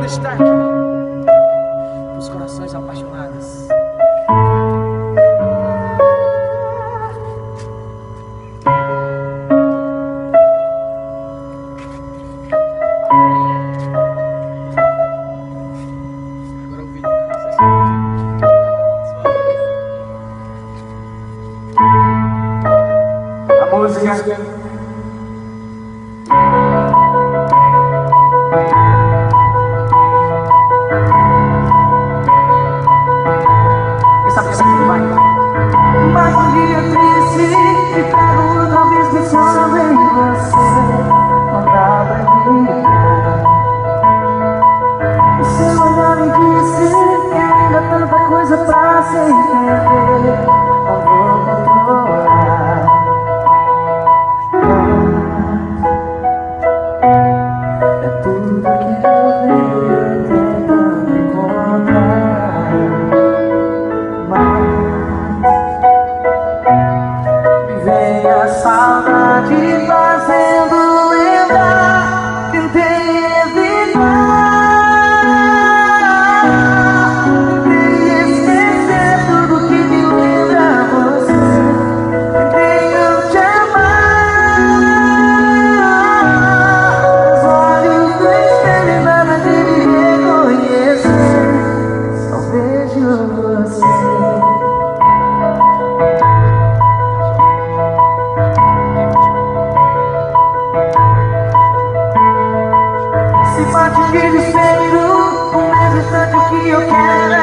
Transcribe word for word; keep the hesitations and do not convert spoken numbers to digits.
está aqui, os corações apaixonados. Agora o vídeo, não sei se... A música. Mas um dia triste e pego outra vez pensando em você. Não dá pra viver. O seu olhar me disse que ainda há tanta coisa pra se entender. Não vou controlar. É tudo que eu venho tentando encontrar. Mas vem a saudade fazendo lembrar. Tentei evitar, tentei esquecer tudo que me lembra você. Tentei não te amar. Os olhos do espelho nada de me reconhecer. Só vejo você. Se bate de desespero, o mesmo instante que eu quero